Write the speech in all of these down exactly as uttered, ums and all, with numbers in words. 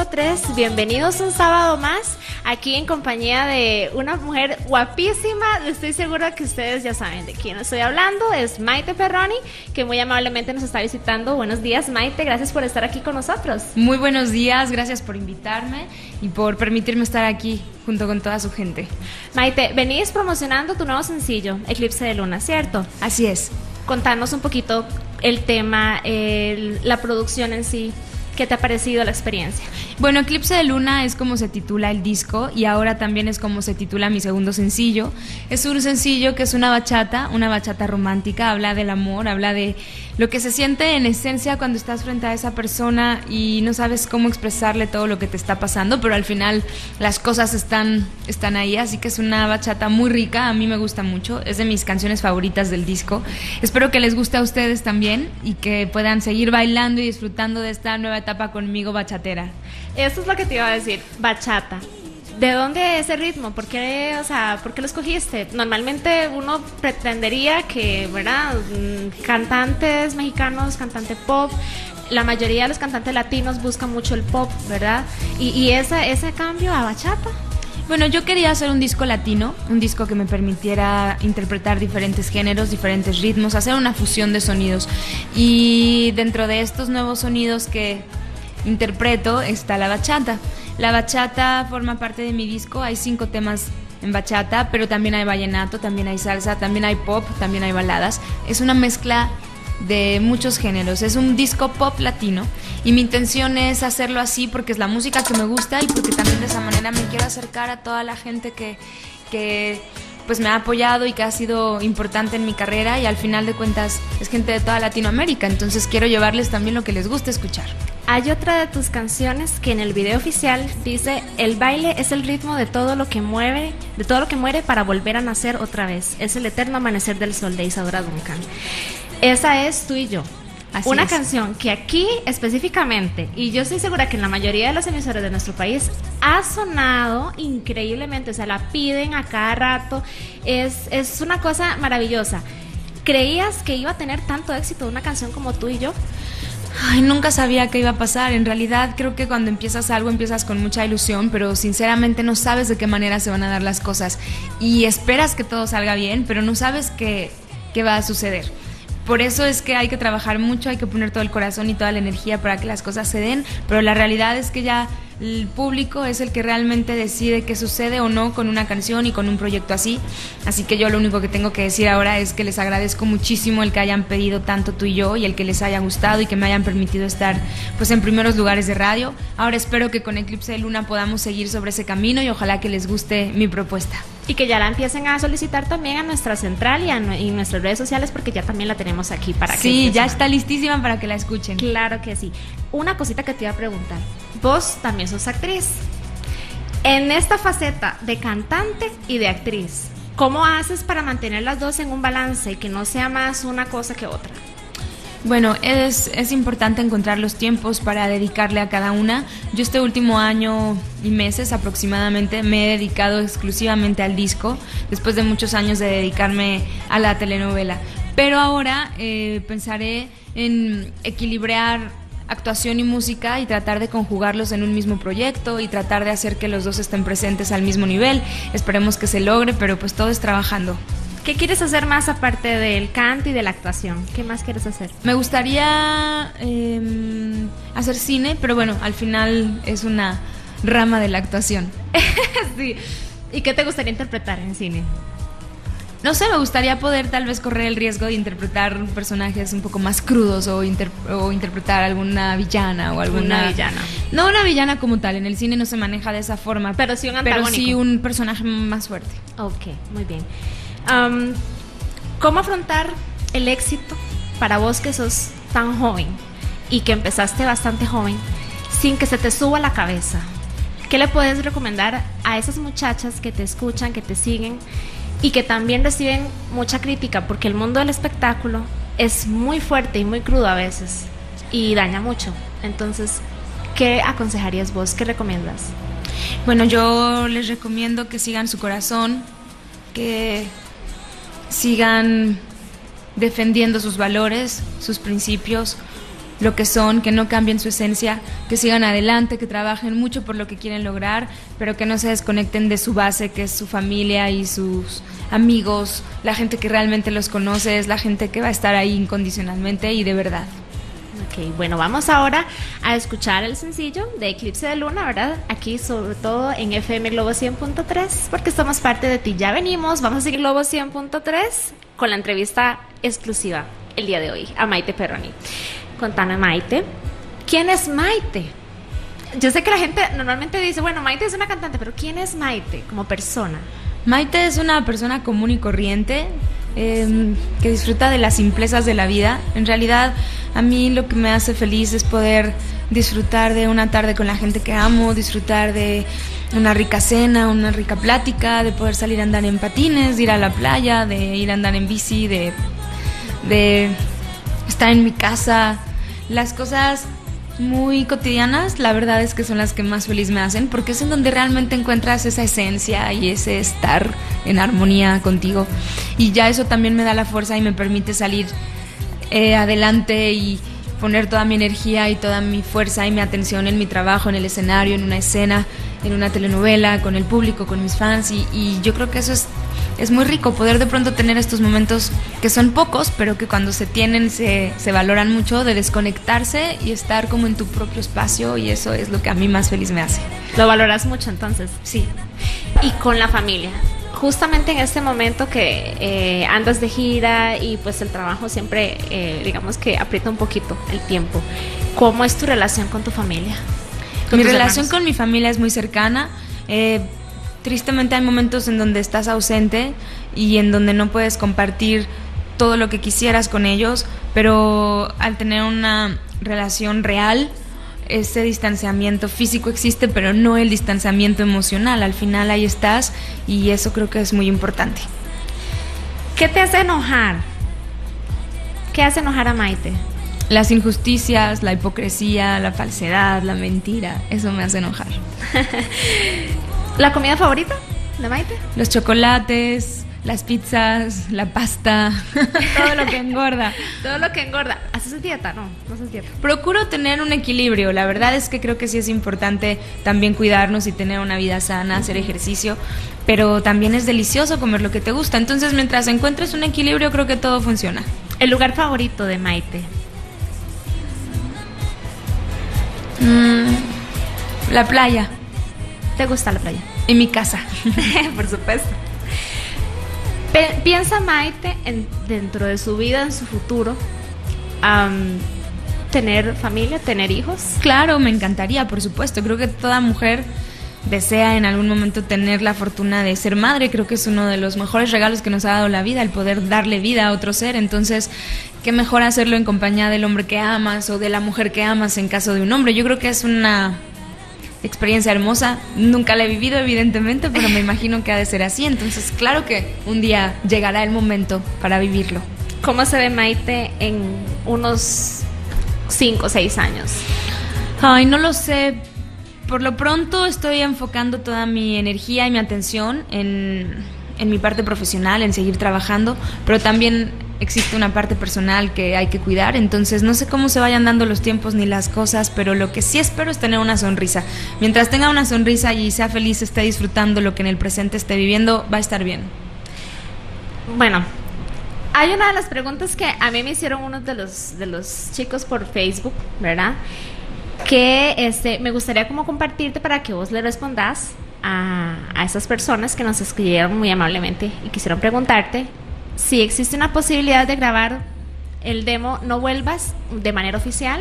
punto tres. Bienvenidos un sábado más aquí en compañía de una mujer guapísima. Estoy segura que ustedes ya saben de quién estoy hablando. Es Maite Perroni, que muy amablemente nos está visitando. Buenos días, Maite, gracias por estar aquí con nosotros. Muy buenos días, gracias por invitarme y por permitirme estar aquí junto con toda su gente. Maite, venís promocionando tu nuevo sencillo, Eclipse de Luna, ¿cierto? Así es. Contanos un poquito el tema, el, la producción en sí. ¿Qué te ha parecido la experiencia? Bueno, Eclipse de Luna es como se titula el disco y ahora también es como se titula mi segundo sencillo. Es un sencillo que es una bachata, una bachata romántica, habla del amor, habla de lo que se siente en esencia cuando estás frente a esa persona y no sabes cómo expresarle todo lo que te está pasando, pero al final las cosas están, están ahí, así que es una bachata muy rica, a mí me gusta mucho, es de mis canciones favoritas del disco. Espero que les guste a ustedes también y que puedan seguir bailando y disfrutando de esta nueva etapa conmigo bachatera. Esto es lo que te iba a decir, bachata. ¿De dónde ese ritmo? ¿Por qué, o sea, ¿por qué lo escogiste? Normalmente uno pretendería que, ¿verdad? Cantantes mexicanos, cantante pop, la mayoría de los cantantes latinos buscan mucho el pop, ¿verdad? Y, y ese, ese cambio a bachata. Bueno, yo quería hacer un disco latino, un disco que me permitiera interpretar diferentes géneros, diferentes ritmos, hacer una fusión de sonidos. Y dentro de estos nuevos sonidos que interpreto está la bachata. La bachata forma parte de mi disco, hay cinco temas en bachata, pero también hay vallenato, también hay salsa, también hay pop, también hay baladas. Es una mezcla de muchos géneros, es un disco pop latino y mi intención es hacerlo así porque es la música que me gusta y porque también de esa manera me quiero acercar a toda la gente que, que pues me ha apoyado y que ha sido importante en mi carrera y al final de cuentas es gente de toda Latinoamérica, entonces quiero llevarles también lo que les gusta escuchar. Hay otra de tus canciones que en el video oficial dice: el baile es el ritmo de todo lo que mueve, de todo lo que muere para volver a nacer otra vez. Es el eterno amanecer del sol, de Isadora Duncan. Esa es Tú y Yo. Así una es. Canción que aquí específicamente, y yo estoy segura que en la mayoría de las emisoras de nuestro país ha sonado increíblemente, o sea, la piden a cada rato, es, es una cosa maravillosa. ¿Creías que iba a tener tanto éxito una canción como Tú y Yo? Ay, nunca sabía qué iba a pasar. En realidad creo que cuando empiezas algo empiezas con mucha ilusión, pero sinceramente no sabes de qué manera se van a dar las cosas y esperas que todo salga bien, pero no sabes qué, qué va a suceder. Por eso es que hay que trabajar mucho, hay que poner todo el corazón y toda la energía para que las cosas se den, pero la realidad es que ya el público es el que realmente decide qué sucede o no con una canción y con un proyecto así. Así que yo lo único que tengo que decir ahora es que les agradezco muchísimo el que hayan pedido tanto Tú y Yo y el que les haya gustado y que me hayan permitido estar pues en primeros lugares de radio. Ahora espero que con Eclipse de Luna podamos seguir sobre ese camino y ojalá que les guste mi propuesta. Y que ya la empiecen a solicitar también a nuestra central y a y nuestras redes sociales porque ya también la tenemos aquí para que... Sí, ya está listísima para que la escuchen. Claro que sí. Una cosita que te iba a preguntar. Vos también sos actriz. En esta faceta de cantante y de actriz, ¿cómo haces para mantener las dos en un balance y que no sea más una cosa que otra? Bueno, es, es importante encontrar los tiempos para dedicarle a cada una. Yo este último año y meses aproximadamente me he dedicado exclusivamente al disco, después de muchos años de dedicarme a la telenovela. Pero ahora eh, pensaré en equilibrar actuación y música y tratar de conjugarlos en un mismo proyecto y tratar de hacer que los dos estén presentes al mismo nivel. Esperemos que se logre, pero pues todo es trabajando. ¿Qué quieres hacer más aparte del canto y de la actuación? ¿Qué más quieres hacer? Me gustaría eh, hacer cine, pero bueno, al final es una rama de la actuación. Sí. ¿Y qué te gustaría interpretar en cine? No sé, me gustaría poder tal vez correr el riesgo de interpretar personajes un poco más crudos o, inter o interpretar alguna villana o alguna... Una villana. No una villana como tal, en el cine no se maneja de esa forma. Pero sí un antagónico. Pero sí un personaje más fuerte. Ok, muy bien. Um, ¿Cómo afrontar el éxito para vos que sos tan joven y que empezaste bastante joven sin que se te suba la cabeza? ¿Qué le puedes recomendar a esas muchachas que te escuchan, que te siguen y que también reciben mucha crítica? Porque el mundo del espectáculo es muy fuerte y muy crudo a veces y daña mucho. Entonces, ¿qué aconsejarías vos? ¿Qué recomiendas? Bueno, yo les recomiendo que sigan su corazón, que sigan defendiendo sus valores, sus principios, lo que son, que no cambien su esencia, que sigan adelante, que trabajen mucho por lo que quieren lograr, pero que no se desconecten de su base, que es su familia y sus amigos, la gente que realmente los conoce, es la gente que va a estar ahí incondicionalmente y de verdad. Ok, bueno, vamos ahora a escuchar el sencillo de Eclipse de Luna, ¿verdad? Aquí sobre todo en F M Globo cien punto tres, porque somos parte de ti. Ya venimos, vamos a seguir Globo cien punto tres con la entrevista exclusiva el día de hoy a Maite Perroni. Contame, Maite, ¿quién es Maite? Yo sé que la gente normalmente dice, bueno, Maite es una cantante, pero ¿quién es Maite como persona? Maite es una persona común y corriente, eh, que disfruta de las simplezas de la vida. En realidad, a mí lo que me hace feliz es poder disfrutar de una tarde con la gente que amo, disfrutar de una rica cena, una rica plática, de poder salir a andar en patines, de ir a la playa, de ir a andar en bici, de, de estar en mi casa. Las cosas muy cotidianas, la verdad es que son las que más feliz me hacen, porque es en donde realmente encuentras esa esencia y ese estar en armonía contigo, y ya eso también me da la fuerza y me permite salir eh, adelante y poner toda mi energía y toda mi fuerza y mi atención en mi trabajo, en el escenario, en una escena, en una telenovela, con el público, con mis fans, y, y yo creo que eso es Es muy rico poder de pronto tener estos momentos que son pocos, pero que cuando se tienen se, se valoran mucho, de desconectarse y estar como en tu propio espacio, y eso es lo que a mí más feliz me hace. ¿Lo valoras mucho entonces? Sí. Y con la familia, justamente en este momento que eh, andas de gira y pues el trabajo siempre, eh, digamos que aprieta un poquito el tiempo, ¿cómo es tu relación con tu familia? Mi relación con mi familia es muy cercana. Eh, Tristemente hay momentos en donde estás ausente y en donde no puedes compartir todo lo que quisieras con ellos, pero al tener una relación real, ese distanciamiento físico existe, pero no el distanciamiento emocional. Al final ahí estás, y eso creo que es muy importante. ¿Qué te hace enojar? ¿Qué hace enojar a Maite? Las injusticias, la hipocresía, la falsedad, la mentira, eso me hace enojar. ¿La comida favorita de Maite? Los chocolates, las pizzas, la pasta, todo lo que engorda. Todo lo que engorda. ¿Haces dieta? No, no haces dieta. Procuro tener un equilibrio. La verdad es que creo que sí es importante también cuidarnos y tener una vida sana, hacer ejercicio, pero también es delicioso comer lo que te gusta. Entonces, mientras encuentres un equilibrio, creo que todo funciona. ¿El lugar favorito de Maite? Mm, la playa. ¿Te gusta la playa? En mi casa. Por supuesto. Pe- ¿Piensa Maite en, dentro de su vida, en su futuro, um, tener familia, tener hijos? Claro, me encantaría, por supuesto. Creo que toda mujer desea en algún momento tener la fortuna de ser madre. Creo que es uno de los mejores regalos que nos ha dado la vida, el poder darle vida a otro ser. Entonces, qué mejor hacerlo en compañía del hombre que amas o de la mujer que amas en caso de un hombre. Yo creo que es una experiencia hermosa. Nunca la he vivido, evidentemente, pero me imagino que ha de ser así. Entonces, claro que un día llegará el momento para vivirlo. ¿Cómo se ve Maite en unos cinco o seis años? Ay, no lo sé. Por lo pronto estoy enfocando toda mi energía y mi atención en, en mi parte profesional, en seguir trabajando, pero también existe una parte personal que hay que cuidar. Entonces no sé cómo se vayan dando los tiempos ni las cosas, pero lo que sí espero es tener una sonrisa. Mientras tenga una sonrisa y sea feliz, esté disfrutando lo que en el presente esté viviendo, va a estar bien. Bueno, hay una de las preguntas que a mí me hicieron unos de los, de los chicos por Facebook, ¿verdad? Que este, me gustaría como compartirte para que vos le respondas a, a esas personas que nos escribieron muy amablemente y quisieron preguntarte si existe una posibilidad de grabar el demo No Vuelvas de manera oficial,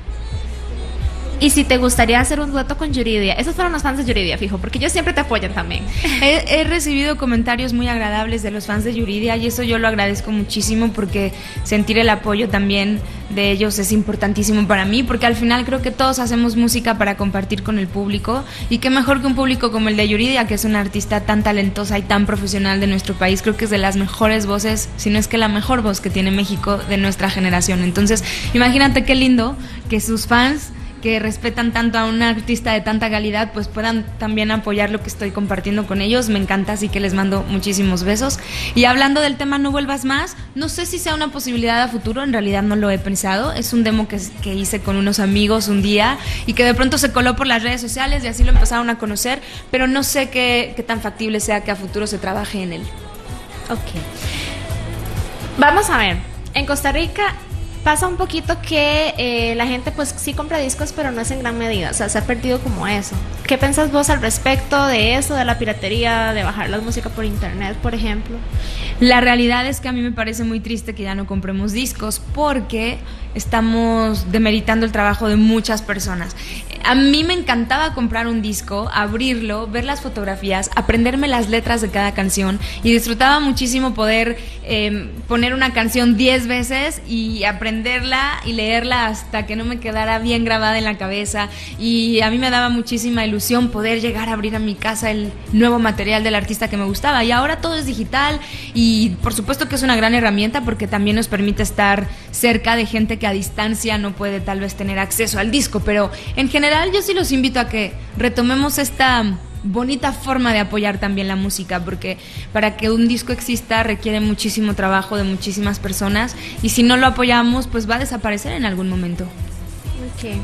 y si te gustaría hacer un dueto con Yuridia. Esos fueron los fans de Yuridia, fijo, porque ellos siempre te apoyan también. He, he recibido comentarios muy agradables de los fans de Yuridia, y eso yo lo agradezco muchísimo, porque sentir el apoyo también de ellos es importantísimo para mí, porque al final creo que todos hacemos música para compartir con el público, y qué mejor que un público como el de Yuridia, que es una artista tan talentosa y tan profesional de nuestro país. Creo que es de las mejores voces, si no es que la mejor voz que tiene México de nuestra generación. Entonces, imagínate qué lindo que sus fans, que respetan tanto a una artista de tanta calidad, pues puedan también apoyar lo que estoy compartiendo con ellos. Me encanta, así que les mando muchísimos besos. Y hablando del tema No Vuelvas Más, no sé si sea una posibilidad a futuro, en realidad no lo he pensado. Es un demo que, que hice con unos amigos un día y que de pronto se coló por las redes sociales y así lo empezaron a conocer, pero no sé qué, qué tan factible sea que a futuro se trabaje en él. Ok. Vamos a ver, en Costa Rica pasa un poquito que eh, la gente pues sí compra discos, pero no es en gran medida, o sea, se ha perdido como eso. ¿Qué pensás vos al respecto de eso, de la piratería, de bajar la música por internet, por ejemplo? La realidad es que a mí me parece muy triste que ya no compremos discos porque estamos demeritando el trabajo de muchas personas. A mí me encantaba comprar un disco, abrirlo, ver las fotografías, aprenderme las letras de cada canción y disfrutaba muchísimo poder eh, poner una canción diez veces y aprenderla y leerla hasta que no me quedara bien grabada en la cabeza, y a mí me daba muchísima ilusión poder llegar a abrir a mi casa el nuevo material del artista que me gustaba, y ahora todo es digital y por supuesto que es una gran herramienta porque también nos permite estar cerca de gente que a distancia no puede tal vez tener acceso al disco, pero en general yo sí los invito a que retomemos esta bonita forma de apoyar también la música, porque para que un disco exista requiere muchísimo trabajo de muchísimas personas y si no lo apoyamos pues va a desaparecer en algún momento. Ok.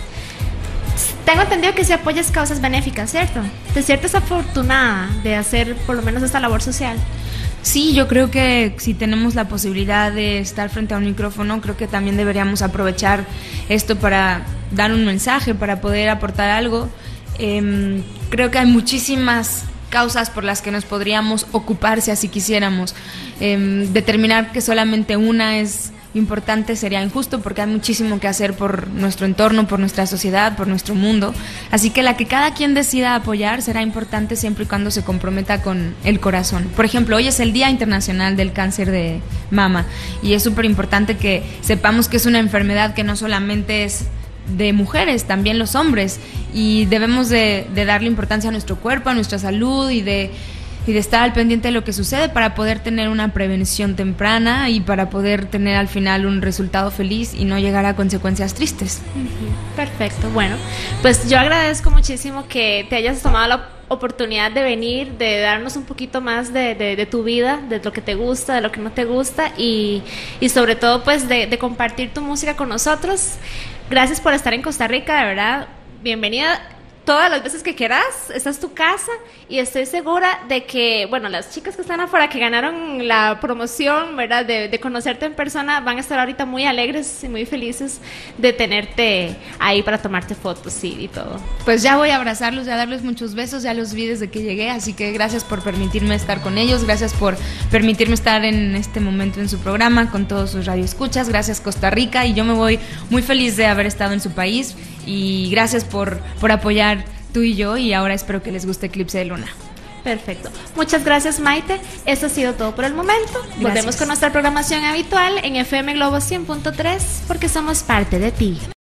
Tengo entendido que si apoyas causas benéficas, ¿cierto? ¿Te sientes afortunada de hacer por lo menos esta labor social? Sí, yo creo que si tenemos la posibilidad de estar frente a un micrófono, creo que también deberíamos aprovechar esto para dar un mensaje, para poder aportar algo. Eh, creo que hay muchísimas causas por las que nos podríamos ocupar si así quisiéramos. Eh, determinar que solamente una es importante sería injusto porque hay muchísimo que hacer por nuestro entorno, por nuestra sociedad, por nuestro mundo. Así que la que cada quien decida apoyar será importante siempre y cuando se comprometa con el corazón. Por ejemplo, hoy es el Día Internacional del Cáncer de Mama y es súper importante que sepamos que es una enfermedad que no solamente es de mujeres, también los hombres, y debemos de, de darle importancia a nuestro cuerpo, a nuestra salud y de y de estar al pendiente de lo que sucede para poder tener una prevención temprana y para poder tener al final un resultado feliz y no llegar a consecuencias tristes. Uh-huh. Perfecto, bueno, pues yo agradezco muchísimo que te hayas tomado la oportunidad de venir, de darnos un poquito más de, de, de tu vida, de lo que te gusta, de lo que no te gusta y, y sobre todo pues de, de compartir tu música con nosotros. Gracias por estar en Costa Rica, de verdad, bienvenida todas las veces que quieras, esta es tu casa y estoy segura de que, bueno, las chicas que están afuera que ganaron la promoción, ¿verdad? De, de conocerte en persona van a estar ahorita muy alegres y muy felices de tenerte ahí para tomarte fotos sí, y todo. Pues ya voy a abrazarlos y a darles muchos besos, ya los vi desde que llegué, así que gracias por permitirme estar con ellos, gracias por permitirme estar en este momento en su programa con todos sus radioescuchas, gracias Costa Rica y yo me voy muy feliz de haber estado en su país y gracias por, por apoyar tú y yo y ahora espero que les guste Eclipse de Luna. Perfecto. Muchas gracias, Maite. Eso ha sido todo por el momento. Gracias. Volvemos con nuestra programación habitual en F M Globo cien punto tres porque somos parte de ti.